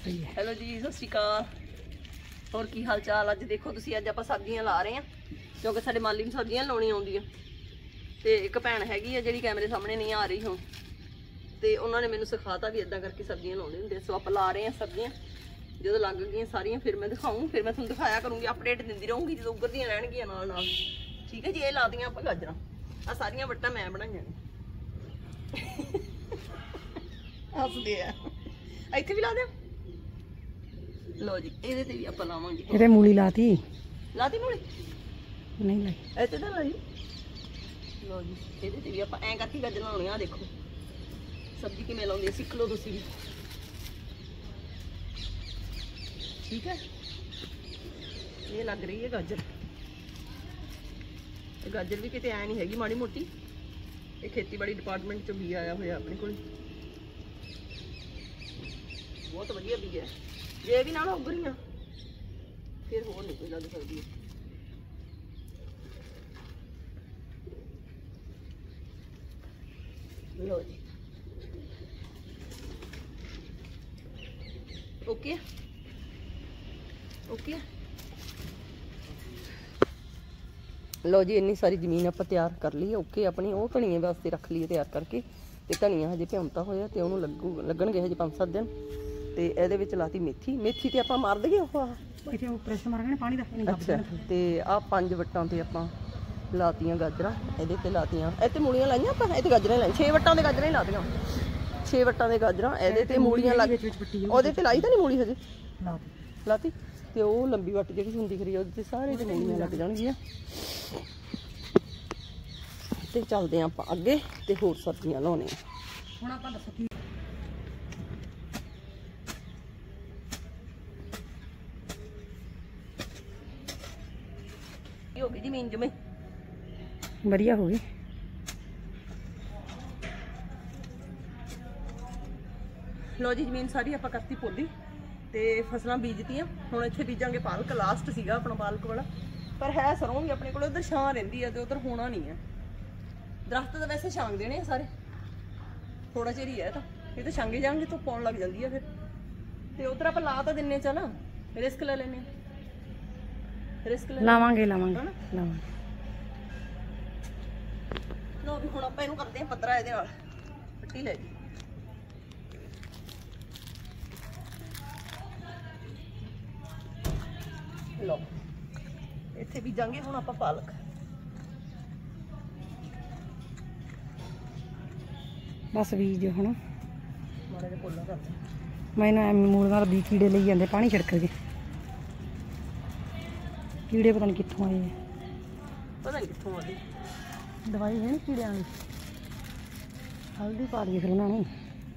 Hello जी, सत श्री अकाल। और की हाल चाल? अज देखो तुसी, अज आपां सब्जियां ला रहे हैं क्योंकि साडे माली नूं सब्जियां लाउणी आउंदी ते एक भैन हैगी है जिहड़ी कैमरे सामने नहीं आ रही हुण, ते उन्होंने मैनूं सिखाता भी इदां करके सब्जियां लाउणे हुंदे। सो आपां ला रहे हैं सब्जियां, जो लग गई सारियां फिर मैं दिखाऊँ, फिर मैं तुहानूं दिखाया करूँगी, अपडेट दिंदी रहूँगी जो उगरदियां रहणगियां नाल नाल। ठीक है जी। ये ला दियां आपां गाजरां, आ सारियां वट्टां मैं बनाईआं ने। हसदे आ, इत्थे भी ला दियां। लो जी, ਇਹਦੇ ਤੇ ਵੀ ਆਪਾਂ ਲਾਵਾਂਗੇ। ਇਹਦੇ ਮੂਲੀ ਲਾਤੀ ਮੂਲੀ ਨਹੀਂ ਲਾਈ, ਇੱਥੇ ਤਾਂ ਲਾਈ। ਲੋ ਜੀ, ਇਹਦੇ ਤੇ ਵੀ ਆਪਾਂ ਐਂ ਕਰਕੇ ਗੱਜ ਲਾਉਣੇ ਆ। ਦੇਖੋ ਸਬਜ਼ੀ ਕਿਵੇਂ ਲਾਉਂਦੇ ਆ, ਸਿੱਖ ਲਓ ਤੁਸੀਂ ਵੀ। ਠੀਕ ਹੈ। ਇਹ ਲੱਗ ਰਹੀ ਹੈ ਗਾਜਰ। ਇਹ ਗਾਜਰ ਵੀ ਕਿਤੇ ਐ ਨਹੀਂ ਹੈਗੀ ਮਾੜੀ ਮੋਟੀ, ਇਹ ਖੇਤੀਬਾੜੀ ਡਿਪਾਰਟਮੈਂਟ ਚੋਂ ਵੀ ਆਇਆ ਹੋਇਆ ਆਪਣੇ ਕੋਲ। ਬਹੁਤ ਵਧੀਆ ਵੀ ਹੈ। ਜੇ ਵੀ ਨਾਲ ਉੱਗ ਰਹੀਆਂ ਫਿਰ ਹੋਰ ਨਹੀਂ ਕੋਈ ਲੱਗ ਸਕਦੀ। लो जी, ओके ओके। लो जी, इन्नी सारी जमीन आप तैयार कर ली ओके अपनी। वो धनिए वास्ते रख ली तैयार करके, ते धनिया हजे भ्योंता होया ते उहनूं लगणगे हजे 5-7 दिन। ते इहदे विच लाती मेथी। मेथी ते आपां मार दईए प्रेस मारांगे पानी दा। अच्छा, ते आ 5 वट्टां ते आपां लातियां गाजरां, ਇਹਦੇ ਤੇ ਲਾਤੀਆਂ। ਇੱਥੇ ਮੂਲੀਆਂ ਲਾਈਆਂ ਆਪਾਂ, ਇਹ ਤੇ ਗਾਜਰਾਂ ਲਾਈਆਂ। 6 ਵਟਾਂ ਦੇ ਗਾਜਰਾਂ ਹੀ ਲਾਤੀਆਂ। 6 ਵਟਾਂ ਦੇ ਗਾਜਰਾਂ, ਇਹਦੇ ਤੇ ਮੂਲੀਆਂ ਲੱਗ। ਉਹਦੇ ਤੇ ਲਾਈ ਤਾਂ ਨਹੀਂ ਮੂਲੀ ਹਜੇ, ਲਾਤੀ। ਤੇ ਉਹ ਲੰਬੀ ਵੱਟ ਜਿਹੜੀ ਹੁੰਦੀ ਖਰੀ ਉਹਦੇ ਤੇ ਸਾਰੇ ਤੇ ਮੂਲੀਆਂ ਲੱਗ ਜਾਣਗੀਆਂ। ਤੇ ਚੱਲਦੇ ਆਂ ਆਪਾਂ ਅੱਗੇ ਤੇ ਹੋਰ ਸਬਜ਼ੀਆਂ ਲਾਉਣੇ ਆ। ਹੁਣ ਆਪਾਂ ਦੱਸੋ ਕੀ ਹੋ ਗਈ ਜ਼ਮੀਨ ਜਮੇ ਵਧੀਆ ਹੋ ਗਈ। लो जी, जमीन सारी आप करती पोली ते फसलां बीजतियां। हुण इत्थे बीजांगे पालक। लास्ट सीगा अपना पालक वाला, पर है सरों भी अपने कोल। उधर छां रहिंदी है ते उधर होना नहीं है। दरख्त तो वैसे छांग देने सारे, थोड़ा चिर ही है तो ये तो छांगे जाएंगे, धुप्प आउण लग जांदी है फिर। ते उधर आप ला तो दिन्ने, चल रिस्क ले लेने, रिस्क लावांगे। लो भी हुण आपां इहनूं करदे हां पद्धरा। इहदे नाल पट्टी ले जी। लो इत्थे बीजांगे हुण आपां पालक। बस बीज हुण माड़ा जिहा पोला करदे। मैनूं मूल नाल भी कीड़े लई जांदे पानी छिड़क के। कीड़े पता नहीं कित्थों आए, पता नहीं कित्थों आए। दवाई है नहीं कीड़ियां वाली, हल्दी पा दी फिर उन्होंने।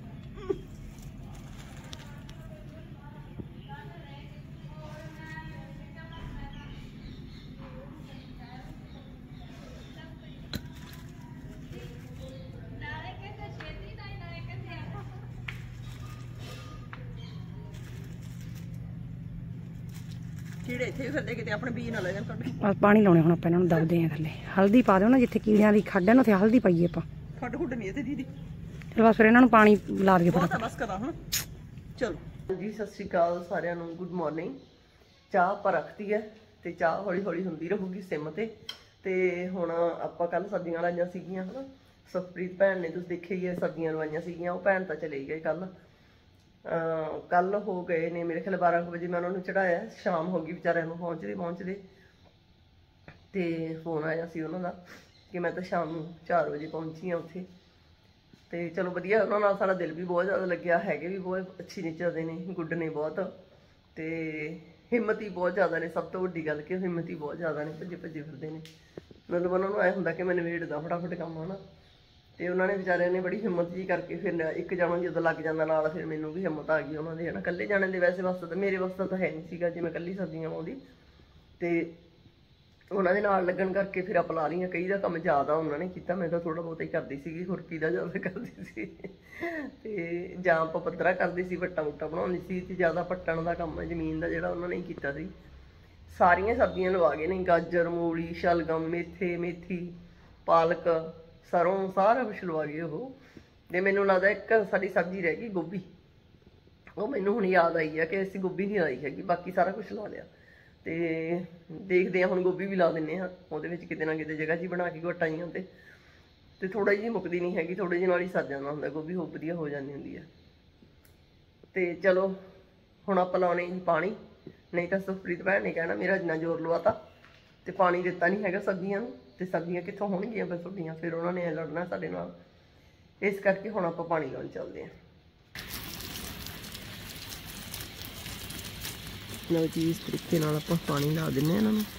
कीड़े इत्थे भी फिरदे, किते अपने बीज ना ले जाण तुहाडे। पानी लाਉਣੇ ਹੁਣ ਆਪਾਂ ਇਹਨਾਂ ਨੂੰ ਦਬਦੇ ਆਂ ਥੱਲੇ। ਹਲਦੀ ਪਾ ਦਿਓ ਨਾ, ਜਿੱਥੇ ਕੀੜਿਆਂ ਦੀ ਖੱਡ ਹੈ ਨਾ ਉੱਥੇ ਹਲਦੀ ਪਾਈਏ ਆਪਾਂ। ਖੱਡ ਖੁੱਡ ਨਹੀਂ ਇੱਥੇ ਦੀਦੀ। ਚਲ ਬਸ ਫਿਰ ਇਹਨਾਂ ਨੂੰ ਪਾਣੀ ਲਾ ਦਈਏ ਬਹੁਤ ਆ ਬਸ ਕਰਾਂ ਹੁਣ। ਚਲੋ ਜੀ, ਸਤਿ ਸ਼੍ਰੀ ਅਕਾਲ ਸਾਰਿਆਂ ਨੂੰ, ਗੁੱਡ ਮਾਰਨਿੰਗ। ਚਾਹ ਆਪਾਂ ਰੱਖਤੀ ਹੈ ਤੇ ਚਾਹ ਹੌਲੀ ਹੌਲੀ ਹੁੰਦੀ ਰਹੂਗੀ ਸਿਮ ਤੇ। ਤੇ ਹੁਣ ਆਪਾਂ ਕੱਲ ਸਬਜ਼ੀਆਂ ਲਾਈਆਂ ਸੀਗੀਆਂ ਹਨਾ। ਸੁਖਪ੍ਰੀਤ ਭੈਣ ਨੇ ਤੁਸੀਂ ਦੇਖਿਆ ਹੀ ਹੈ, ਸਬਜ਼ੀਆਂ ਲਵਾਈਆਂ ਸੀਗੀਆਂ। ਉਹ ਭੈਣ ਤਾਂ ਚਲੇ ਗਏ ਕੱਲ ਹੋ ਗਏ ਨੇ ਮੇਰੇ ਖਿਆਲ 12 ਵਜੇ ਮੈਂ ਉਹਨਾਂ ਨੂੰ ਚੜਾਇਆ। ਸ਼ਾਮ ਹੋ ਗਈ ਵਿਚਾਰਿਆਂ ਨੂੰ ਪਹੁੰਚਦੇ ਤੇ ਫੋਨ ਆਇਆ ਸੀ ਉਹਨਾਂ ਦਾ ਕਿ ਮੈਂ ਤਾਂ ਸ਼ਾਮ ਨੂੰ 4 ਵਜੇ ਪਹੁੰਚੀ ਹਾਂ ਉੱਥੇ। ਤੇ ਚਲੋ ਵਧੀਆ, ਉਹਨਾਂ ਨਾਲ ਸਾਡਾ ਦਿਲ ਵੀ ਬਹੁਤ ਜ਼ਿਆਦਾ ਲੱਗਿਆ। ਹੈਗੇ ਵੀ ਬਹੁਤ ਅੱਛੀ ਨੇਚਰ ਦੇ ਨੇ, ਗੁੱਡ ਨੇ ਬਹੁਤ, ਤੇ ਹਿੰਮਤੀ ਬਹੁਤ ਜ਼ਿਆਦਾ ਨੇ। ਸਭ ਤੋਂ ਵੱਡੀ ਗੱਲ ਕਿ ਹਿੰਮਤੀ ਬਹੁਤ ਜ਼ਿਆਦਾ ਨੇ, ਭੱਜੇ ਫਿਰਦੇ ਨੇ। ਮਤਲਬ ਉਹਨਾਂ ਨੂੰ ਐਂ ਹੁੰਦਾ ਕਿ ਮੈਂ ਨਿਬੇੜਦਾ ਫਟਾਫਟ ਕੰਮ ਹਨਾ। ਤੇ ਉਹਨਾਂ ਨੇ ਵਿਚਾਰਿਆਂ ਨੇ ਬੜੀ ਹਿੰਮਤ ਜੀ ਕਰਕੇ ਫਿਰ ਇੱਕ ਜਾਣਾ ਜਦੋਂ ਲੱਗ ਜਾਂਦਾ ਨਾਲ, ਫਿਰ ਮੈਨੂੰ ਵੀ ਹਿੰਮਤ ਆ ਗਈ ਉਹਨਾਂ ਦੇ ਹਨਾ। ਇਕੱਲੇ ਜਾਣੇ ਦੇ ਵੈਸੇ ਵਾਸਤੇ ਤਾਂ ਮੇਰੇ ਵਾਸਤੇ ਤਾਂ ਹੈ ਨਹੀਂ ਸੀਗਾ ਜੇ ਮੈਂ ਇਕੱਲੀ ਸਬਜ਼ੀਆਂ ਲਾਉਂਦੀ। ਤੇ ਉਹਨਾਂ ਦੇ ਨਾਲ ਲੱਗਣ ਕਰਕੇ ਫਿਰ ਆਪਾਂ ਲਾ ਰਹੀਆਂ। ਕਈ ਦਾ ਕੰਮ ਜ਼ਿਆਦਾ ਉਹਨਾਂ ਨੇ ਕੀਤਾ, ਮੈਂ ਤਾਂ ਥੋੜਾ ਬਹੁਤਾ ਹੀ ਕਰਦੀ ਸੀਗੀ, ਖੁਰਪੀ ਦਾ ਜ਼ਿਆਦਾ ਕਰਦੀ ਸੀ। ਤੇ ਜਾਂ ਆਪਾਂ ਪੱਧਰਾ ਕਰਦੀ ਸੀ, ਵੱਟਾਂ ਬਣਾਉਂਦੀ ਸੀ। ਤੇ ਜ਼ਿਆਦਾ ਪੱਟਣ ਦਾ ਕੰਮ ਜ਼ਮੀਨ ਦਾ ਜਿਹੜਾ ਉਹਨਾਂ ਨੇ ਕੀਤਾ ਸੀ। ਸਾਰੀਆਂ ਸਬਜ਼ੀਆਂ ਲਵਾ ਗਏ ਨੇ, ਗਾਜਰ, ਮੂਲੀ, ਸ਼ਲਗਮ, ਮੇਥੀ, ਪਾਲਕ, ਸਰੋਂ, ਸਾਰਾ ਕੁਛ ਲਵਾ ਗਏ ਉਹ। ਤੇ ਮੈਨੂੰ ਲੱਗਦਾ ਇੱਕ ਸਾਡੀ ਸਬਜ਼ੀ ਰਹਿ ਗਈ ਗੋਭੀ, ਉਹ ਮੈਨੂੰ ਹੁਣ ਯਾਦ ਆਈ ਆ ਕਿ ਅਸੀਂ ਗੋਭੀ ਨਹੀਂ ਲਾਈ ਹੈਗੀ, ਬਾਕੀ ਸਾਰਾ ਕੁਝ ਲਾ ਲਿਆ। ਤੇ ਦੇਖਦੇ ਆ ਹੁਣ ਗੋਭੀ ਵੀ ਲਾ ਦਿੰਨੇ ਆ ਉਹਦੇ ਵਿੱਚ, ਕਿਤੇ ਨਾ ਕਿਤੇ ਜਗ੍ਹਾ ਜੀ ਬਣਾ ਕੇ ਘਟਾਈਆਂ ਤੇ ਥੋੜਾ ਜਿਹੀ ਮੁੱਕਦੀ ਨਹੀਂ ਹੈਗੀ, ਥੋੜੇ ਜਿਹੇ ਨਾਲ ਹੀ ਸਰ ਜਾਂਦਾ ਹੁੰਦਾ, ਗੋਭੀ ਹੋ ਵਧੀਆ ਹੋ ਜਾਂਦੀ ਹੁੰਦੀ ਆ। ਤੇ ਚਲੋ ਹੁਣ ਆਪਾਂ ਲਾਉਣੇ ਜੀ ਪਾਣੀ, ਨਹੀਂ ਤਾਂ ਸੁਖਪ੍ਰੀਤ ਭੈਣ ਨੇ ਕਹਿਣਾ ਮੇਰਾ ਜਿੰਨਾ ਜ਼ੋਰ ਲਵਾਤਾ ਤੇ ਪਾਣੀ ਦਿੱਤਾ ਨਹੀਂ ਹੈਗਾ ਸਬਜ਼ੀਆਂ ਨੂੰ, ਤੇ ਸਬਜ਼ੀਆਂ ਕਿੱਥੋਂ ਹੋਣਗੀਆਂ ਫਿਰ ਤੁਹਾਡੀਆਂ, ਫਿਰ ਉਹਨਾਂ ਨੇ ਲੜਨਾ ਸਾਡੇ ਨਾਲ। ਇਸ ਕਰਕੇ ਹੁਣ ਆਪਾਂ ਪਾਣੀ ਲਾਉਣ ਚੱਲਦੇ ਹਾਂ। ਲਓ ਜੀ, ਇਸ ਤਰੀਕੇ ਨਾਲ ਆਪਾਂ ਪਾਣੀ ਲਾ ਦਿੰਦੇ ਹਾਂ ਇਹਨਾਂ ਨੂੰ।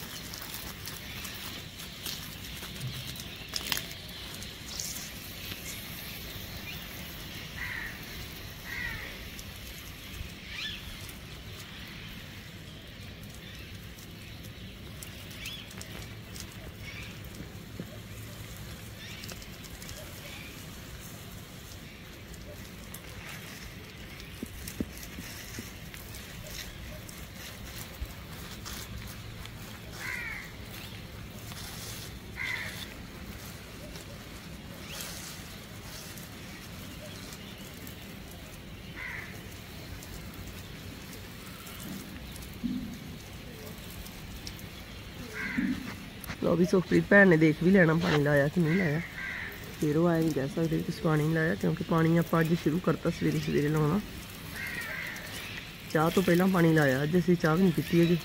ਲਓ ਵੀ ਸੁਖਪ੍ਰੀਤ ਭੈਣ ਨੇ ਦੇਖ ਵੀ ਲੈਣਾ ਪਾਣੀ ਲਾਇਆ ਕਿ ਨਹੀਂ ਲਾਇਆ, ਫਿਰ ਉਹ ਆਏ ਨਹੀਂ ਕਹਿ ਸਕਦੇ ਤੁਸੀਂ ਪਾਣੀ ਨਹੀਂ ਲਾਇਆ, ਕਿਉਂਕਿ ਪਾਣੀ ਆਪਾਂ ਅੱਜ ਸ਼ੁਰੂ ਕਰਤਾ ਸਵੇਰੇ ਸਵੇਰੇ ਲਾਉਣਾ। ਚਾਹ ਤੋਂ ਪਹਿਲਾਂ ਪਾਣੀ ਲਾਇਆ, ਅੱਜ ਅਸੀਂ ਚਾਹ ਵੀ ਨਹੀਂ ਪੀਤੀ ਹੈਗੀ,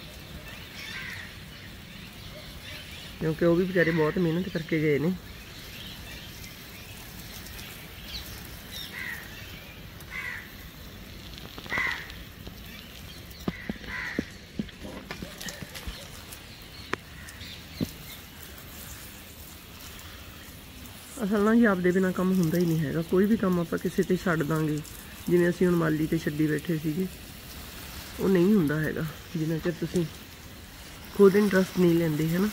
ਕਿਉਂਕਿ ਉਹ ਵੀ ਵਿਚਾਰੇ ਬਹੁਤ ਮਿਹਨਤ ਕਰਕੇ ਗਏ ਨੇ। ਅਸਲ ਨਾਲ ਜੀ ਆਪਦੇ ਬਿਨਾਂ ਕੰਮ ਹੁੰਦਾ ਹੀ ਨਹੀਂ ਹੈਗਾ, ਕੋਈ ਵੀ ਕੰਮ ਆਪਾਂ ਕਿਸੇ ਤੇ ਛੱਡ ਦਾਂਗੇ, ਜਿਵੇਂ ਅਸੀਂ ਹੁਣ ਮਾਲੀ ਤੇ ਛੱਡੀ ਬੈਠੇ ਸੀਗੇ, ਉਹ ਨਹੀਂ ਹੁੰਦਾ ਹੈਗਾ ਜਿੰਨਾ ਚਿਰ ਤੁਸੀਂ ਖੁਦ ਇੰਟਰਸਟ ਨਹੀਂ ਲੈਂਦੇ, ਹੈ ਨਾ।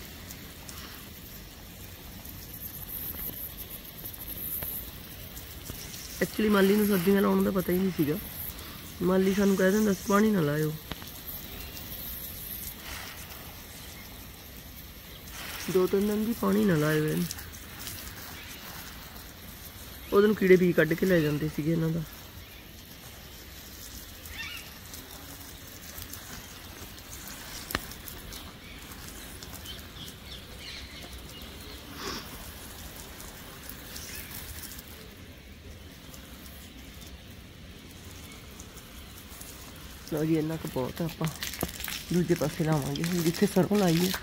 ਐਕਚੁਅਲੀ ਮਾਲੀ ਨੂੰ ਸਬਜ਼ੀਆਂ ਲਾਉਣ ਦਾ ਪਤਾ ਹੀ ਨਹੀਂ ਸੀਗਾ, ਮਾਲੀ ਸਾਨੂੰ ਕਹਿ ਦਿੰਦਾ ਸੀ ਪਾਣੀ ਨਾ ਲਾਇਓ। 2-3 ਦਿਨ ਦੀ ਪਾਣੀ ਨਾ ਲਾਇਓ ਇਹਨੂੰ, ਉਹਦੇ ਨੂੰ ਕੀੜੇ ਵੀ ਕੱਢ ਕੇ ਲੈ ਜਾਂਦੇ ਸੀਗੇ ਇਹਨਾਂ ਦਾ। ਲਓ ਜੀ, ਇੰਨਾ ਕੁ ਬਹੁਤ ਆ, ਆਪਾਂ ਦੂਜੇ ਪਾਸੇ ਲਾਵਾਂਗੇ ਜਿੱਥੇ ਸਰੋਂ ਲਾਈ ਹੈ।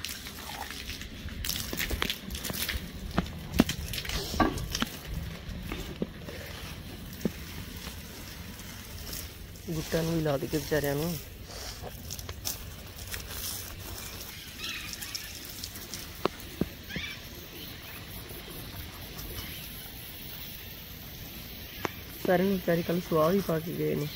ਗੁੱਟਾਂ ਨੂੰ ਵੀ ਲਾ ਦੇ ਕੇ ਵਿਚਾਰਿਆਂ ਨੂੰ। ਸਾਰੇ ਨੂੰ ਵਿਚਾਰੇ ਕੱਲ ਸੁਆਹ ਵੀ ਪਾ ਕੇ ਗਏ ਨੇ।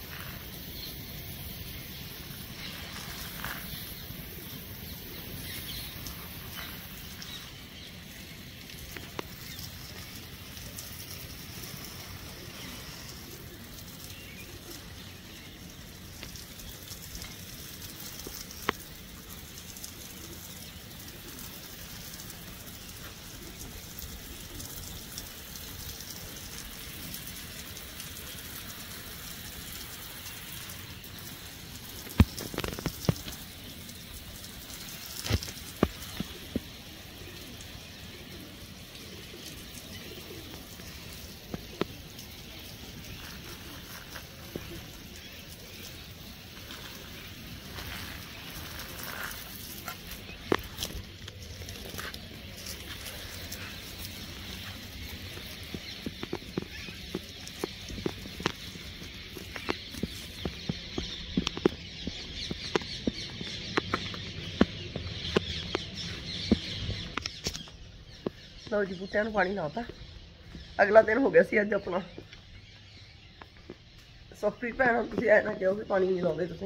ਲਓ ਜੀ, ਬੂਟਿਆਂ ਨੂੰ ਪਾਣੀ ਲਾਤਾ। ਅਗਲਾ ਦਿਨ ਹੋ ਗਿਆ ਸੀ ਅੱਜ ਆਪਣਾ। ਸੁਖਪ੍ਰੀਤ ਭੈਣ, ਤੁਸੀਂ ਐ ਨਾ ਕਿਹਾ ਵੀ ਪਾਣੀ ਨਹੀਂ ਲਾਉਂਦੇ ਤੁਸੀਂ।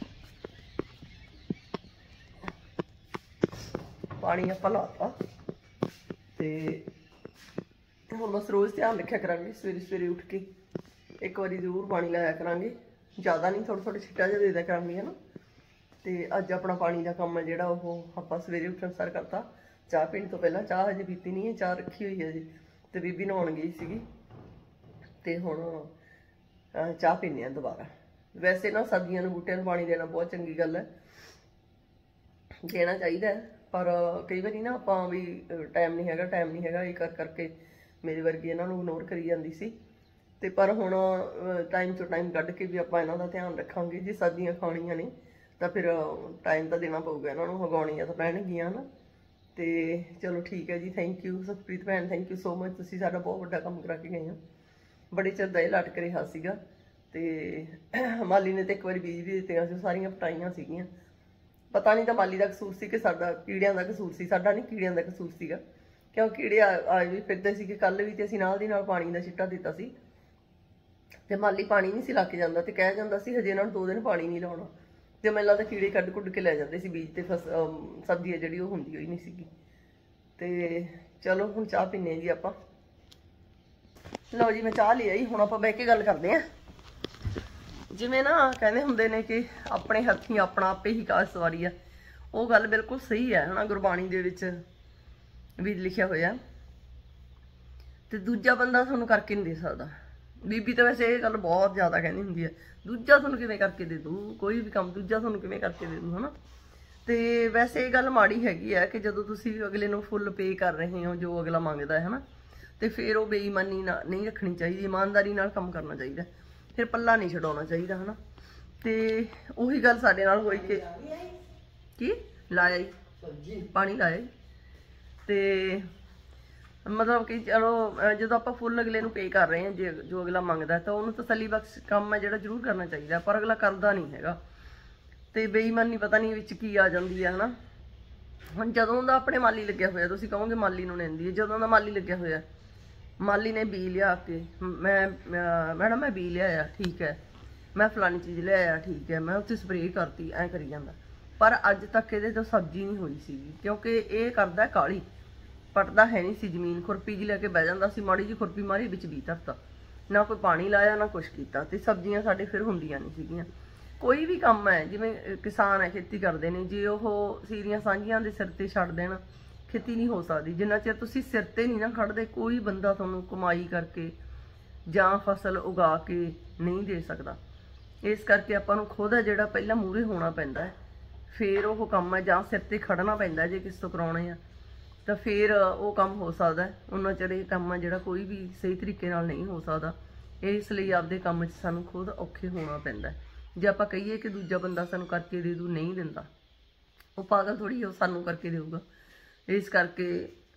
ਪਾਣੀ ਆਪਾਂ ਲਾਤਾ ਤੇ ਹੁਣ ਬਸ ਰੋਜ਼ ਧਿਆਨ ਰੱਖਿਆ ਕਰਾਂਗੇ, ਸਵੇਰੇ ਸਵੇਰੇ ਉੱਠ ਕੇ ਇੱਕ ਵਾਰੀ ਜ਼ਰੂਰ ਪਾਣੀ ਲਾਇਆ ਕਰਾਂਗੇ। ਜ਼ਿਆਦਾ ਨਹੀਂ, ਥੋੜ੍ਹਾ ਥੋੜ੍ਹਾ ਛਿੱਟਾ ਜਿਹਾ ਦੇ ਦਿਆ ਕਰਾਂਗੇ, ਹੈ ਨਾ। ਤੇ ਅੱਜ ਆਪਣਾ ਪਾਣੀ ਦਾ ਕੰਮ ਹੈ ਜਿਹੜਾ ਉਹ ਆਪਾਂ ਸਵੇਰੇ ਉੱਠਣ ਸਾਰ ਕਰਤਾ। ਚਾਹ ਪੀਣ ਤੋਂ ਪਹਿਲਾਂ, ਚਾਹ ਹਜੇ ਪੀਤੀ ਨਹੀਂ ਹੈ, ਚਾਹ ਰੱਖੀ ਹੋਈ ਹੈ ਜੀ। ਤੇ ਬੀਬੀ ਨਹਾਉਣ ਗਈ ਸੀਗੀ ਤੇ ਹੁਣ ਚਾਹ ਪੀਂਦੇ ਹਾਂ ਦੁਬਾਰਾ। ਵੈਸੇ ਨਾ ਸਬਜ਼ੀਆਂ ਨੂੰ ਬੂਟਿਆਂ ਨੂੰ ਪਾਣੀ ਦੇਣਾ ਬਹੁਤ ਚੰਗੀ ਗੱਲ ਹੈ, ਦੇਣਾ ਚਾਹੀਦਾ ਹੈ, ਪਰ ਕਈ ਵਾਰੀ ਨਾ ਆਪਾਂ ਵੀ ਟਾਈਮ ਨਹੀਂ ਹੈਗਾ ਇਹ ਕਰਕੇ ਮੇਰੇ ਵਰਗੀ ਇਹਨਾਂ ਨੂੰ ਇਗਨੋਰ ਕਰੀ ਜਾਂਦੀ ਸੀ। ਤੇ ਪਰ ਹੁਣ ਟਾਈਮ ਤੋਂ ਟਾਈਮ ਕੱਢ ਕੇ ਵੀ ਆਪਾਂ ਇਹਨਾਂ ਦਾ ਧਿਆਨ ਰੱਖਾਂਗੇ। ਜੇ ਸਬਜ਼ੀਆਂ ਖਾਣੀਆਂ ਨੇ ਤਾਂ ਫਿਰ ਟਾਈਮ ਤਾਂ ਦੇਣਾ ਪਊਗਾ ਇਹਨਾਂ ਨੂੰ, ਉਗਾਉਣੀਆਂ ਤਾਂ ਪੈਣਗੀਆਂ ਨਾ। ਤੇ ਚਲੋ ਠੀਕ ਹੈ ਜੀ, ਥੈਂਕ ਯੂ ਸੁਖਪ੍ਰੀਤ ਭੈਣ, ਥੈਂਕ ਯੂ ਸੋ ਮਚ, ਤੁਸੀਂ ਸਾਡਾ ਬਹੁਤ ਵੱਡਾ ਕੰਮ ਕਰਾ ਕੇ ਗਏ ਹੋ। ਬੜੇ ਚਿਰ ਦਾ ਇਹ ਲਟਕ ਰਿਹਾ ਸੀਗਾ ਤੇ ਮਾਲੀ ਨੇ ਤੇ ਇੱਕ ਵਾਰੀ ਬੀਜ ਵੀ ਦਿੱਤੀਆਂ ਸੀ, ਸਾਰੀਆਂ ਪਟਾਈਆਂ ਸੀਗੀਆਂ। ਪਤਾ ਨਹੀਂ ਤਾਂ ਮਾਲੀ ਦਾ ਕਸੂਰ ਸੀ ਕਿ ਸਾਡਾ ਕੀੜਿਆਂ ਦਾ ਕਸੂਰ ਸੀ। ਸਾਡਾ ਨਹੀਂ, ਕੀੜਿਆਂ ਦਾ ਕਸੂਰ ਸੀਗਾ, ਕਿਉਂ ਕੀੜੇ ਆਏ ਵੀ ਫਿਰਦੇ ਸੀ। ਕਿ ਕੱਲ ਵੀ ਤੇ ਅਸੀਂ ਨਾਲ ਦੀ ਨਾਲ ਪਾਣੀ ਦਾ ਛਿੱਟਾ ਦਿੱਤਾ ਸੀ ਤੇ ਮਾਲੀ ਪਾਣੀ ਨਹੀਂ ਸੀ ਲਾ ਕੇ ਜਾਂਦਾ ਤੇ ਕਹਿ ਜਾਂਦਾ ਸੀ ਹਜੇ ਇਹਨਾਂ ਨੂੰ 2 ਦਿਨ ਪਾਣੀ ਨਹੀਂ ਲਾਉਣਾ। ਤੇ ਮੈਨੂੰ ਲੱਗਦਾ ਕੀੜੇ ਕੱਢ ਕੁੱਢ ਕੇ ਲੈ ਜਾਂਦੇ ਸੀ ਬੀਜ ਤੇ ਸਬਜ਼ੀ ਹੈ ਜਿਹੜੀ ਉਹ ਹੁੰਦੀ ਹੋਈ ਨਹੀਂ ਸੀਗੀ। ਤੇ ਚਲੋ ਹੁਣ ਚਾਹ ਪੀਨੇ ਜੀ ਆਪਾਂ। ਲਓ ਜੀ, ਮੈਂ ਚਾਹ ਲਈ ਆਈ, ਹੁਣ ਆਪਾਂ ਬਹਿ ਕੇ ਗੱਲ ਕਰਦੇ ਆਂ। ਜਿਵੇਂ ਨਾ ਕਹਿੰਦੇ ਹੁੰਦੇ ਨੇ ਕਿ ਆਪਣੇ ਹੱਥੀਂ ਆਪਣਾ ਆਪੇ ਹੀ ਕਾਜ ਸਵਾਰੀ ਆ, ਉਹ ਗੱਲ ਬਿਲਕੁਲ ਸਹੀ ਹੈ ਹਨਾ। ਗੁਰਬਾਣੀ ਦੇ ਵਿੱਚ ਵੀ ਲਿਖਿਆ ਹੋਇਆ ਤੇ ਦੂਜਾ ਬੰਦਾ ਤੁਹਾਨੂੰ ਕਰਕੇ ਨਹੀਂ ਦੇ ਸਕਦਾ। ਬੀਬੀ ਤਾਂ ਵੈਸੇ ਇਹ ਗੱਲ ਬਹੁਤ ਜ਼ਿਆਦਾ ਕਹਿੰਦੀ ਹੁੰਦੀ ਹੈ, ਦੂਜਾ ਤੁਹਾਨੂੰ ਕਿਵੇਂ ਕਰਕੇ ਦੇ ਦੂ, ਕੋਈ ਵੀ ਕੰਮ ਦੂਜਾ ਤੁਹਾਨੂੰ ਕਿਵੇਂ ਕਰਕੇ ਦੇ ਦੂ ਹਨਾ। ਤੇ ਵੈਸੇ ਇਹ ਗੱਲ ਮਾੜੀ ਹੈਗੀ ਹੈ ਕਿ ਜਦੋਂ ਤੁਸੀਂ ਅਗਲੇ ਨੂੰ ਫੁੱਲ ਪੇ ਕਰ ਰਹੇ ਹੋ ਜੋ ਅਗਲਾ ਮੰਗਦਾ ਹੈ ਹਨਾ, ਤੇ ਫਿਰ ਉਹ ਬੇਈਮਾਨੀ ਨਹੀਂ ਰੱਖਣੀ ਚਾਹੀਦੀ, ਇਮਾਨਦਾਰੀ ਨਾਲ ਕੰਮ ਕਰਨਾ ਚਾਹੀਦਾ, ਫਿਰ ਪੱਲਾ ਨਹੀਂ ਛਡਾਉਣਾ ਚਾਹੀਦਾ ਹਨਾ। ਤੇ ਉਹੀ ਗੱਲ ਸਾਡੇ ਨਾਲ ਹੋਈ ਕਿ ਕੀ ਲਾਇਆ ਜੀ ਪਾਣੀ ਲਾਇਆ ਤੇ ਮਤਲਬ ਕਿ ਚਲੋ ਜਦੋਂ ਆਪਾਂ ਫੁੱਲ ਅਗਲੇ ਨੂੰ ਪੇ ਕਰ ਰਹੇ ਹਾਂ, ਜੇ ਜੋ ਅਗਲਾ ਮੰਗਦਾ ਤਾਂ ਉਹਨੂੰ ਤਸੱਲੀ ਬਖਸ਼ ਕੰਮ ਹੈ ਜਿਹੜਾ ਜ਼ਰੂਰ ਕਰਨਾ ਚਾਹੀਦਾ, ਪਰ ਅਗਲਾ ਕਰਦਾ ਨਹੀਂ ਹੈਗਾ ਤੇ ਬੇਈਮਾਨੀ ਪਤਾ ਨਹੀਂ ਵਿੱਚ ਕੀ ਆ ਜਾਂਦੀ ਹੈ ਹਨਾ। ਹੁਣ ਜਦੋਂ ਦਾ ਆਪਣੇ ਮਾਲੀ ਲੱਗਿਆ ਹੋਇਆ, ਤੁਸੀਂ ਕਹੋਗੇ ਮਾਲੀ ਨੂੰ ਲੈਂਦੀ ਹੈ, ਜਦੋਂ ਦਾ ਮਾਲੀ ਲੱਗਿਆ ਹੋਇਆ, ਮਾਲੀ ਨੇ ਬੀ ਲਿਆ ਕੇ, ਮੈਡਮ ਮੈਂ ਬੀ ਲਿਆਇਆ ਠੀਕ ਹੈ, ਮੈਂ ਫਲਾਨੀ ਚੀਜ਼ ਲਿਆਇਆ ਠੀਕ ਹੈ, ਮੈਂ ਉੱਥੇ ਸਪਰੇਅ ਕਰਤੀ, ਐਂ ਕਰੀ ਜਾਂਦਾ। ਪਰ ਅੱਜ ਤੱਕ ਇਹਦੇ ਤੋਂ ਸਬਜ਼ੀ ਨਹੀਂ ਹੋਈ ਸੀਗੀ, ਕਿਉਂਕਿ ਇਹ ਕਰਦਾ ਕਾਲੀ, ਪਟਦਾ ਹੈ ਨਹੀਂ ਸੀ ਜ਼ਮੀਨ, ਖੁਰਪੀ ਜੀ ਲੈ ਕੇ ਬਹਿ ਜਾਂਦਾ ਸੀ, ਮਾੜੀ ਜੀ ਖੁਰਪੀ ਮਾਰੀ ਵਿੱਚ ਬੀ ਧਰਤਾ, ਨਾ ਕੋਈ ਪਾਣੀ ਲਾਇਆ ਨਾ ਕੁਛ ਕੀਤਾ, ਤੇ ਸਬਜ਼ੀਆਂ ਸਾਡੇ ਫਿਰ ਹੁੰਦੀਆਂ ਨਹੀਂ ਸੀਗੀਆਂ। ਕੋਈ ਵੀ ਕੰਮ ਹੈ, ਜਿਵੇਂ ਕਿਸਾਨ ਹੈ ਖੇਤੀ ਕਰਦੇ ਨੇ, ਜੇ ਉਹ ਸੀਰੀਆਂ ਸਾਂਝੀਆਂ ਦੇ ਸਿਰ ਤੇ ਛੱਡ ਦੇਣ, ਖੇਤੀ ਨਹੀਂ ਹੋ ਸਕਦੀ। ਜਿੰਨਾ ਚਿਰ ਤੁਸੀਂ ਸਿਰ ਤੇ ਨਹੀਂ ਨਾ ਖੜਦੇ, ਕੋਈ ਬੰਦਾ ਤੁਹਾਨੂੰ ਕਮਾਈ ਕਰਕੇ ਜਾਂ ਫਸਲ ਉਗਾ ਕੇ ਨਹੀਂ ਦੇ ਸਕਦਾ। ਇਸ ਕਰਕੇ ਆਪਾਂ ਨੂੰ ਖੁਦ ਹੈ ਜਿਹੜਾ ਪਹਿਲਾਂ ਮੂਹਰੇ ਹੋਣਾ ਪੈਂਦਾ ਹੈ, ਫਿਰ ਉਹ ਕੰਮ ਹੈ, ਜਾਂ ਸਿਰ ਤੇ ਖੜਨਾ ਪੈਂਦਾ ਜੇ ਕਿਸ ਤੋਂ ਕਰਾਉਣੇ ਆ ਤਾਂ ਫਿਰ ਉਹ ਕੰਮ ਹੋ ਸਕਦਾ। ਉਹਨਾਂ ਚਿਰ ਇਹ ਕੰਮ ਹੈ ਜਿਹੜਾ ਕੋਈ ਵੀ ਸਹੀ ਤਰੀਕੇ ਨਾਲ ਨਹੀਂ ਹੋ ਸਕਦਾ। ਇਸ ਲਈ ਆਪਦੇ ਕੰਮ 'ਚ ਸਾਨੂੰ ਖੁਦ ਔਖੇ ਹੋਣਾ ਪੈਂਦਾ। ਜੇ ਆਪਾਂ ਕਹੀਏ ਕਿ ਦੂਜਾ ਬੰਦਾ ਸਾਨੂੰ ਕਰਕੇ ਦੇ ਦੂ, ਨਹੀਂ ਦਿੰਦਾ, ਉਹ ਪਾਗਲ ਥੋੜੀ ਉਹ ਸਾਨੂੰ ਕਰਕੇ ਦੇਊਗਾ। ਇਸ ਕਰਕੇ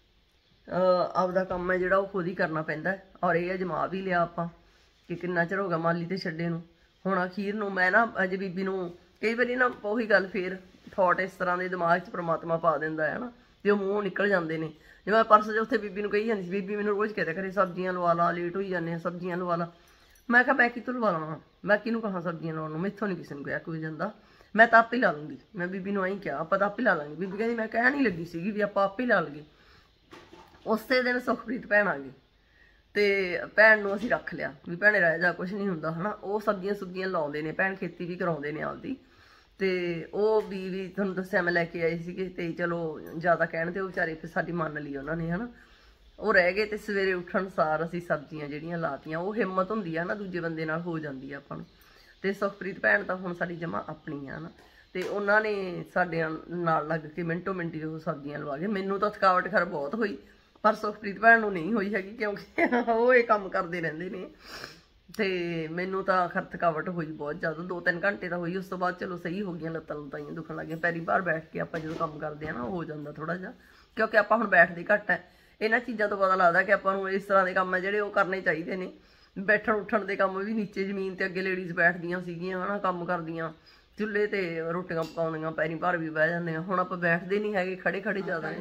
ਆਪਦਾ ਕੰਮ ਹੈ ਜਿਹੜਾ ਉਹ ਖੁਦ ਹੀ ਕਰਨਾ ਪੈਂਦਾ। ਔਰ ਇਹ ਅਜਮਾ ਵੀ ਲਿਆ ਆਪਾਂ ਕਿ ਕਿੰਨਾ ਚਿਰ ਹੋ ਗਿਆ ਮਾਲੀ ਤੇ ਛੱਡੇ ਨੂੰ। ਹੁਣ ਅਖੀਰ ਨੂੰ ਮੈਂ ਨਾ ਅਜੇ ਬੀਬੀ ਨੂੰ ਕਈ ਵਾਰੀ ਨਾ ਉਹੀ ਗੱਲ ਫੇਰ ਥੋਟ ਇਸ ਤਰ੍ਹਾਂ ਦੇ ਦਿਮਾਗ 'ਚ ਪ੍ਰਮਾਤਮਾ ਪਾ ਦਿੰਦਾ ਹੈ ਨਾ, ਤੇ ਉਹ ਮੂੰਹੋਂ ਨਿਕਲ ਜਾਂਦੇ ਨੇ। ਜਿਵੇਂ ਪਰਸੋਂ ਜੇ ਉੱਥੇ ਬੀਬੀ ਨੂੰ ਕਹੀ ਜਾਂਦੀ ਸੀ, ਬੀਬੀ ਮੈਨੂੰ ਰੋਜ਼ ਕਹਿੰਦਾ ਕਰੇ ਸਬਜ਼ੀਆਂ ਲਵਾ ਲਾ, ਲੇਟ ਹੋਈ ਜਾਂਦੇ ਆ, ਸਬਜ਼ੀਆਂ ਲਵਾ ਲਾ। ਮੈਂ ਕਿਹਾ ਮੈਂ ਕਿੱਥੋਂ ਲਵਾ ਲਵਾਂ, ਮੈਂ ਕਿਹਨੂੰ ਕਹਾਂ ਸਬਜ਼ੀਆਂ ਲਾਉਣ ਨੂੰ, ਮੈਥੋਂ ਨਹੀਂ ਕਿਸੇ ਨੂੰ ਕਿਹਾ ਕੋਈ ਜਾਂਦਾ, ਮੈਂ ਤਾਂ ਆਪੇ ਲਾ ਲੂੰਗੀ। ਮੈਂ ਬੀਬੀ ਨੂੰ ਐਂ ਕਿਹਾ ਆਪਾਂ ਤਾਂ ਆਪੇ ਲਾ ਲਾਂਗੇ। ਬੀਬੀ ਕਹਿੰਦੀ ਮੈਂ ਕਹਿਣ ਨਹੀਂ ਲੱਗੀ ਸੀਗੀ ਵੀ ਆਪਾਂ ਆਪੇ ਲਾ ਲਈਏ। ਉਸੇ ਦਿਨ ਸੁਖਪ੍ਰੀਤ ਭੈਣ ਆ ਗਈ ਤੇ ਭੈਣ ਨੂੰ ਅਸੀਂ ਰੱਖ ਲਿਆ ਵੀ ਭੈਣੇ ਰਹਿ ਜਾ, ਕੁਛ ਨਹੀਂ ਹੁੰਦਾ ਹਨਾ। ਉਹ ਸਬਜ਼ੀਆਂ ਸੁਬਜ਼ੀਆਂ ਲਾਉਂਦੇ ਨੇ, ਭੈਣ ਖੇਤੀ ਵੀ ਕਰਾਉਂਦੇ ਨੇ ਆਪਦੀ, ਤੇ ਉਹ ਵੀ ਤੁਹਾਨੂੰ ਦੱਸਿਆ ਮੈਂ ਲੈ ਕੇ ਆਈ ਸੀਗੇ। ਤੇ ਚਲੋ ਜ਼ਿਆਦਾ ਕਹਿਣ ਤੇ ਉਹ ਵਿਚਾਰੇ ਫਿਰ ਸਾਡੀ ਮੰਨ ਲਈ ਉਹਨਾਂ ਨੇ ਹਨਾ, ਉਹ ਰਹਿ ਗਏ। ਤੇ ਸਵੇਰੇ ਉੱਠਣ ਸਾਰ ਅਸੀਂ ਸਬਜ਼ੀਆਂ ਜਿਹੜੀਆਂ ਲਾਤੀਆਂ, ਉਹ ਹਿੰਮਤ ਹੁੰਦੀ ਆ ਨਾ ਦੂਜੇ ਬੰਦੇ ਨਾਲ ਹੋ ਜਾਂਦੀ ਆ ਆਪਾਂ ਨੂੰ। ਤੇ ਸੁਖਪ੍ਰੀਤ ਭੈਣ ਤਾਂ ਹੁਣ ਸਾਡੀ ਜਮਾ ਆਪਣੀ ਆ ਨਾ, ਤੇ ਉਹਨਾਂ ਨੇ ਸਾਡੇ ਨਾਲ ਲੱਗ ਕੇ ਮਿੰਟੋ ਮਿੰਟੀ ਉਹ ਸਬਜ਼ੀਆਂ ਲਵਾ ਗਏ। ਮੈਨੂੰ ਤਾਂ ਥਕਾਵਟ ਖੈਰ ਬਹੁਤ ਹੋਈ, ਪਰ ਸੁਖਪ੍ਰੀਤ ਭੈਣ ਨੂੰ ਨਹੀਂ ਹੋਈ ਹੈਗੀ, ਕਿਉਂਕਿ ਉਹ ਇਹ ਕੰਮ ਕਰਦੇ ਰਹਿੰਦੇ ਨੇ। ਤੇ ਮੈਨੂੰ ਤਾਂ ਖੈਰ ਥਕਾਵਟ ਹੋਈ ਬਹੁਤ ਜ਼ਿਆਦਾ, 2-3 ਘੰਟੇ ਤਾਂ ਹੋਈ। ਉਸ ਤੋਂ ਬਾਅਦ ਚਲੋ ਸਹੀ ਹੋ ਗਈਆਂ, ਲੱਤਾਂ ਲੁੱਤਾਂ ਦੁਖਣ ਲੱਗ ਗਈਆਂ। ਪੈਰੀ ਭਾਰ ਬੈਠ ਕੇ ਆਪਾਂ ਜਦੋਂ ਕੰਮ ਕਰਦੇ ਆ ਨਾ, ਉਹ ਹੋ ਜਾਂਦਾ ਥੋੜਾ ਜਿਹਾ, ਕਿਉਂਕਿ ਆਪਾਂ ਹੁਣ ਬੈਠਦੇ ਘੱਟ ਹੈ। ਇਹਨਾਂ ਚੀਜ਼ਾਂ ਤੋਂ ਪਤਾ ਲੱਗਦਾ ਕਿ ਆਪਾਂ ਨੂੰ ਇਸ ਤਰ੍ਹਾਂ ਦੇ ਕੰਮ ਹੈ ਜਿਹੜੇ ਉਹ ਕਰਨੇ ਚਾਹੀਦੇ ਨੇ। ਬੈਠਣ ਉੱਠਣ ਦੇ ਕੰਮ ਵੀ ਨੀਚੇ ਜ਼ਮੀਨ ਤੇ ਅੱਗੇ ਲੇਡੀਜ਼ ਬੈਠਦੀਆਂ ਸੀਗੀਆਂ ਹਨਾ, ਕੰਮ ਕਰਦੀਆਂ, ਚੁੱਲ੍ਹੇ ਤੇ ਰੋਟੀਆਂ ਪਕਾਉਂਦੀਆਂ, ਪੈਰੀ ਭਾਰ ਵੀ ਬਹਿ ਜਾਂਦੇ ਆ। ਹੁਣ ਆਪਾਂ ਬੈਠਦੇ ਨਹੀਂ ਹੈਗੇ, ਖੜੇ ਖੜੇ ਜ਼ਿਆਦਾ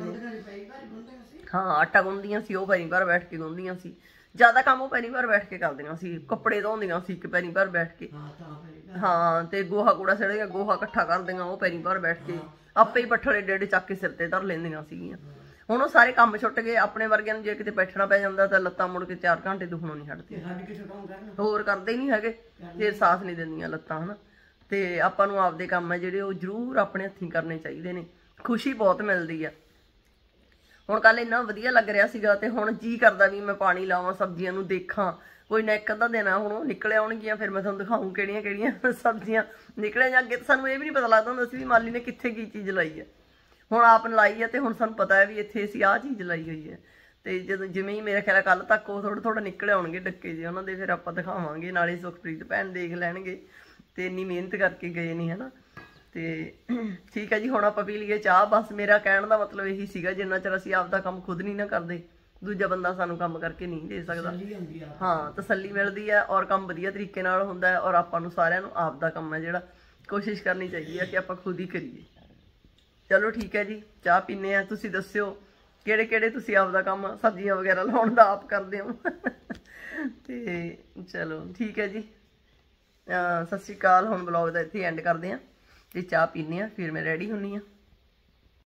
ਹਾਂ। ਆਟਾ ਗੁੰਨਦੀਆਂ ਸੀ ਉਹ ਪੈਰੀ ਭਾਰ ਬੈਠ ਕੇ ਗੁੰਨਦੀਆਂ ਸੀ, ਜ਼ਿਆਦਾ ਕੰਮ ਉਹ ਪੈਰੀ ਭਾਰ ਬੈਠ ਕੇ ਕਰਦੀਆਂ ਸੀ। ਕੱਪੜੇ ਧੋਂਦੀਆਂ ਸੀ ਇੱਕ ਪੈਰੀ ਭਾਰ ਬੈਠ ਕੇ, ਹਾਂ। ਤੇ ਗੋਹਾ ਕੂੜਾ ਸੜ ਗਿਆ, ਗੋਹਾ ਇਕੱਠਾ ਕਰਦੀਆਂ ਉਹ ਪੈਰੀ ਭਾਰ ਬੈਠ ਕੇ, ਆਪੇ ਹੀ ਪੱਠਲ ਏਡੇ ਚੱਕ ਕੇ ਸਿਰ ਤੇ ਧਰ ਲੈਂਦੀਆਂ ਸੀਗੀਆਂ। ਹੁਣ ਉਹ ਸਾਰੇ ਕੰਮ ਛੁੱਟ ਗਏ। ਆਪਣੇ ਵਰਗਿਆਂ ਨੂੰ ਜੇ ਕਿਤੇ ਬੈਠਣਾ ਪੈ ਜਾਂਦਾ ਤਾਂ ਲੱਤਾਂ ਮੁੜ ਕੇ 4 ਘੰਟੇ ਦੁਖਣੋਂ ਨਹੀਂ ਹਟਦੀਆਂ, ਹੋਰ ਕਰਦੇ ਹੀ ਨਹੀਂ ਹੈਗੇ, ਫਿਰ ਸਾਥ ਨਹੀਂ ਦਿੰਦੀਆਂ ਲੱਤਾਂ ਹਨਾ। ਤੇ ਆਪਾਂ ਨੂੰ ਆਪਦੇ ਕੰਮ ਹੈ ਜਿਹੜੇ ਉਹ ਜ਼ਰੂਰ ਆਪਣੇ ਹੱਥੀਂ ਕਰਨੇ ਚਾਹੀਦੇ ਨੇ, ਖੁਸ਼ੀ ਬਹੁਤ ਮਿਲਦੀ ਆ। ਹੁਣ ਕੱਲ ਇੰਨਾ ਵਧੀਆ ਲੱਗ ਰਿਹਾ ਸੀਗਾ, ਤੇ ਹੁਣ ਜੀ ਕਰਦਾ ਵੀ ਮੈਂ ਪਾਣੀ ਲਾਵਾਂ, ਸਬਜ਼ੀਆਂ ਨੂੰ ਦੇਖਾਂ, ਕੋਈ ਨਾ ਇੱਕ ਅੱਧਾ ਦਿਨ ਹੁਣ ਨਿਕਲ ਆਉਣਗੀਆਂ, ਫਿਰ ਮੈਂ ਤੁਹਾਨੂੰ ਦਿਖਾऊं ਕਿਹੜੀਆਂ ਕਿਹੜੀਆਂ ਸਬਜ਼ੀਆਂ ਨਿਕਲੇ ਜਾਂ। ਅੱਗੇ ਤਾਂ ਸਾਨੂੰ ਇਹ ਵੀ ਨਹੀਂ ਪਤਾ ਲੱਗਦਾ ਹੁੰਦਾ ਸੀ ਵੀ ਮਾਲੀ ਨੇ ਕਿੱਥੇ ਕੀ ਚੀਜ਼ ਲਾਈ ਹੈ। ਹੁਣ ਆਪ ਲਾਈ ਹੈ ਤੇ ਹੁਣ ਸਾਨੂੰ ਪਤਾ ਹੈ ਵੀ ਇੱਥੇ ਅਸੀਂ ਆਹ ਚੀਜ਼ ਲਾਈ ਹੋਈ ਹੈ। ਤੇ ਜਦੋਂ ਜਿਵੇਂ ਹੀ ਮੇਰਾ ਖਿਆਲ ਕੱਲ ਤੱਕ ਉਹ ਥੋੜਾ ਨਿਕਲ ਆਉਣਗੇ ਡੱਕੇ ਜੇ ਉਹਨਾਂ ਦੇ, ਫਿਰ ਆਪਾਂ ਦਿਖਾਵਾਂਗੇ। ਨਾਲੇ ਸੁਖਪ੍ਰੀਤ ਭੈਣ ਦੇਖ ਲੈਣਗੇ ਤੇ ਇੰਨੀ ਮਿਹਨਤ ਕਰਕੇ ਗਏ ਨਹੀਂ ਹਨਾ। ਤੇ ਠੀਕ ਹੈ ਜੀ, ਹੁਣ ਆਪਾਂ ਪੀ ਲਈਏ ਚਾਹ। ਬਸ ਮੇਰਾ ਕਹਿਣ ਦਾ ਮਤਲਬ ਇਹੀ ਸੀਗਾ, ਜਿੰਨਾ ਚਿਰ ਅਸੀਂ ਆਪਦਾ ਕੰਮ ਖੁਦ ਨਹੀਂ ਨਾ ਕਰਦੇ, ਦੂਜਾ ਬੰਦਾ ਸਾਨੂੰ ਕੰਮ ਕਰਕੇ ਨਹੀਂ ਦੇ ਸਕਦਾ। ਹਾਂ, ਤਸੱਲੀ ਮਿਲਦੀ ਹੈ ਔਰ ਕੰਮ ਵਧੀਆ ਤਰੀਕੇ ਨਾਲ ਹੁੰਦਾ ਹੈ। ਔਰ ਆਪਾਂ ਨੂੰ ਸਾਰਿਆਂ ਨੂੰ ਆਪਦਾ ਕੰਮ ਹੈ ਜਿਹੜਾ ਕੋਸ਼ਿਸ਼ ਕਰਨੀ ਚਾਹੀਦੀ ਹੈ ਕਿ ਆਪਾਂ ਖੁਦ ਹੀ ਕਰੀਏ। ਚਲੋ ਠੀਕ ਹੈ ਜੀ, ਚਾਹ ਪੀਨੇ ਆ। ਤੁਸੀਂ ਦੱਸਿਓ ਕਿਹੜੇ ਕਿਹੜੇ ਤੁਸੀਂ ਆਪਦਾ ਕੰਮ ਸਬਜ਼ੀਆਂ ਵਗੈਰਾ ਲਾਉਣ ਦਾ ਆਪ ਕਰਦੇ ਹੋ। ਤੇ ਚਲੋ ਠੀਕ ਹੈ ਜੀ, ਸਤਿ ਸ਼੍ਰੀ ਅਕਾਲ। ਹੁਣ ਬਲੌਗ ਦਾ ਇੱਥੇ ਐਂਡ ਕਰਦੇ ਹਾਂ ਤੇ ਚਾਹ ਪੀਨੇ ਆ, ਫਿਰ ਮੈਂ ਰੈਡੀ ਹੁੰਨੀ ਆ।